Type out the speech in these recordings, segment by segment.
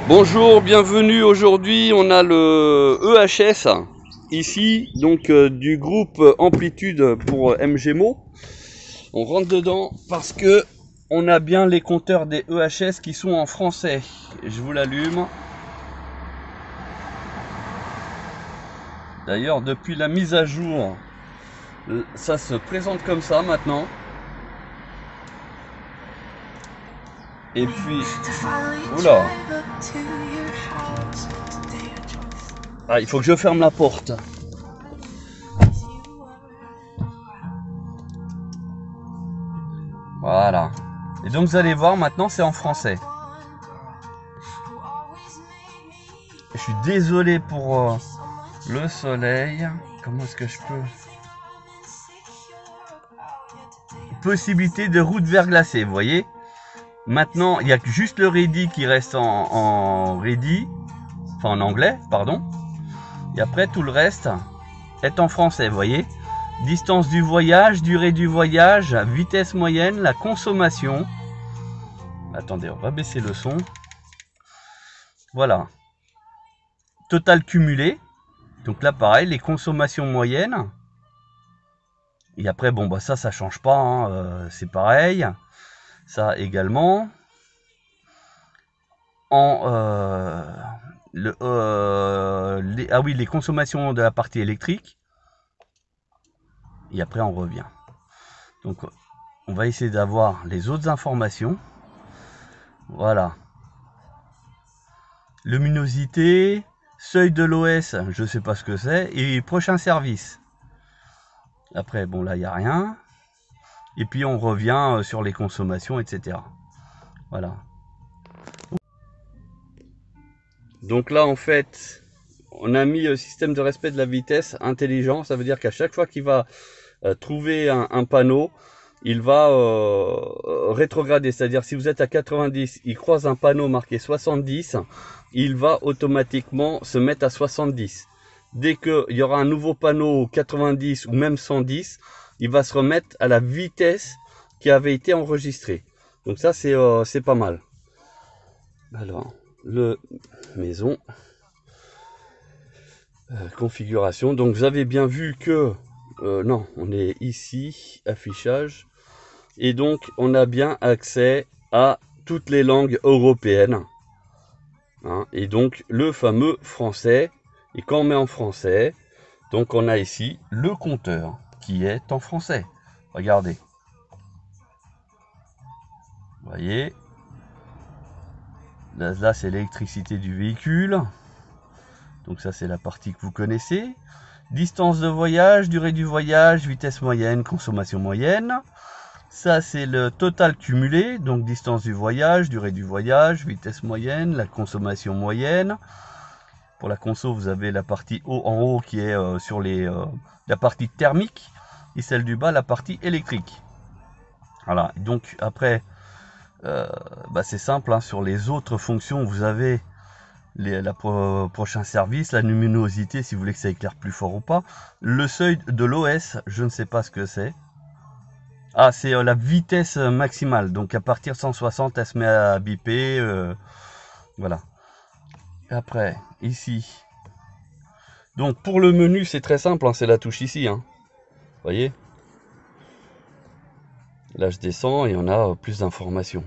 Bonjour, bienvenue. Aujourd'hui on a le EHS ici, donc du groupe Amplitude pour MGMO. On rentre dedans parce que on a bien les compteurs des EHS qui sont en français. Je vous l'allume. D'ailleurs, depuis la mise à jour, ça se présente comme ça maintenant. Et puis, oula. Ah, il faut que je ferme la porte. Voilà. Et donc vous allez voir, maintenant c'est en français. Je suis désolé pour le soleil. Comment est-ce que je peux... Possibilité de route verglacée, vous voyez. Maintenant, il y a juste le ready qui reste en ready. Enfin en anglais, pardon. Et après tout le reste est en français, vous voyez. Distance du voyage, durée du voyage, vitesse moyenne, la consommation. Attendez, on va baisser le son. Voilà. Total cumulé. Donc là, pareil, les consommations moyennes. Et après, bon, bah ça change pas. Hein, c'est pareil. Ça également. Ah oui, les consommations de la partie électrique. Et après, on revient. Donc, on va essayer d'avoir les autres informations. Voilà. Luminosité, seuil de l'OS, je ne sais pas ce que c'est. Et prochain service. Après, bon, là, il n'y a rien. Et puis, on revient sur les consommations, etc. Voilà. Donc là, en fait, on a mis le système de respect de la vitesse intelligent. Ça veut dire qu'à chaque fois qu'il va trouver un panneau, il va rétrograder. C'est-à-dire, si vous êtes à 90, il croise un panneau marqué 70, il va automatiquement se mettre à 70. Dès qu'il y aura un nouveau panneau 90 ou même 110, il va se remettre à la vitesse qui avait été enregistrée. Donc ça, c'est pas mal. Alors, le maison configuration. Donc vous avez bien vu que non, on est ici, affichage, et donc on a bien accès à toutes les langues européennes, hein, et donc le fameux français. Et quand on met en français, donc on a ici le compteur qui est en français. Regardez, vous voyez, là c'est l'électricité du véhicule. Donc ça c'est la partie que vous connaissez. Distance de voyage, durée du voyage, vitesse moyenne, consommation moyenne. Ça c'est le total cumulé, donc distance du voyage, durée du voyage, vitesse moyenne, la consommation moyenne. Pour la conso, vous avez la partie en haut qui est sur la partie thermique et celle du bas, la partie électrique. Voilà, donc après, c'est simple, hein, sur les autres fonctions, vous avez prochain service, la luminosité si vous voulez que ça éclaire plus fort ou pas, le seuil de l'OS, je ne sais pas ce que c'est. Ah, c'est la vitesse maximale, donc à partir de 160 elle se met à biper, voilà. Après ici, donc pour le menu c'est très simple, hein, c'est la touche ici, hein. Vous voyez, là je descends et on a plus d'informations.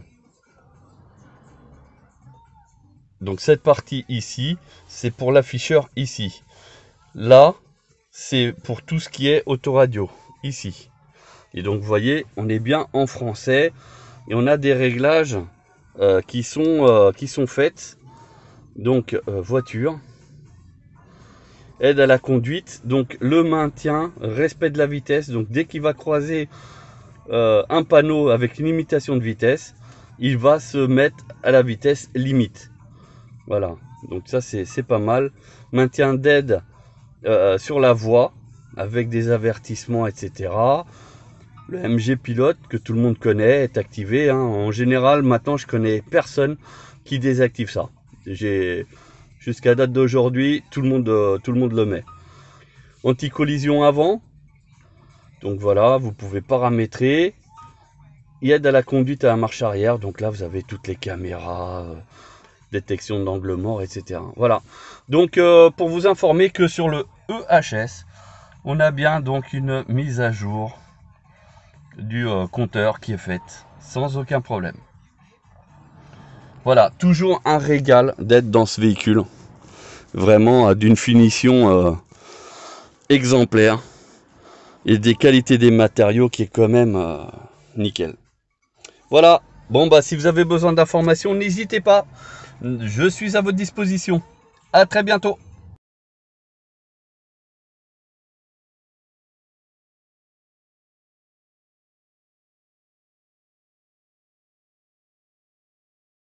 Donc cette partie ici, c'est pour l'afficheur ici. Là, c'est pour tout ce qui est autoradio, ici. Et donc vous voyez, on est bien en français. Et on a des réglages qui sont faits. Donc voiture, aide à la conduite, donc le maintien, respect de la vitesse. Donc dès qu'il va croiser un panneau avec une limitation de vitesse, il va se mettre à la vitesse limite. Voilà, donc ça c'est pas mal. Maintien d'aide sur la voie avec des avertissements, etc. Le MG Pilote que tout le monde connaît est activé, hein. En général, maintenant je connais personne qui désactive ça. Jusqu'à date d'aujourd'hui, tout le monde le met. Anti-collision avant. Donc voilà, vous pouvez paramétrer. Il aide à la conduite à la marche arrière. Donc là, vous avez toutes les caméras, détection d'angle mort, etc. Voilà. Donc pour vous informer que sur le EHS, on a bien donc une mise à jour du compteur qui est faite sans aucun problème. Voilà, toujours un régal d'être dans ce véhicule. Vraiment d'une finition exemplaire et des qualités des matériaux qui est quand même nickel. Voilà, bon bah si vous avez besoin d'informations, n'hésitez pas, je suis à votre disposition. À très bientôt.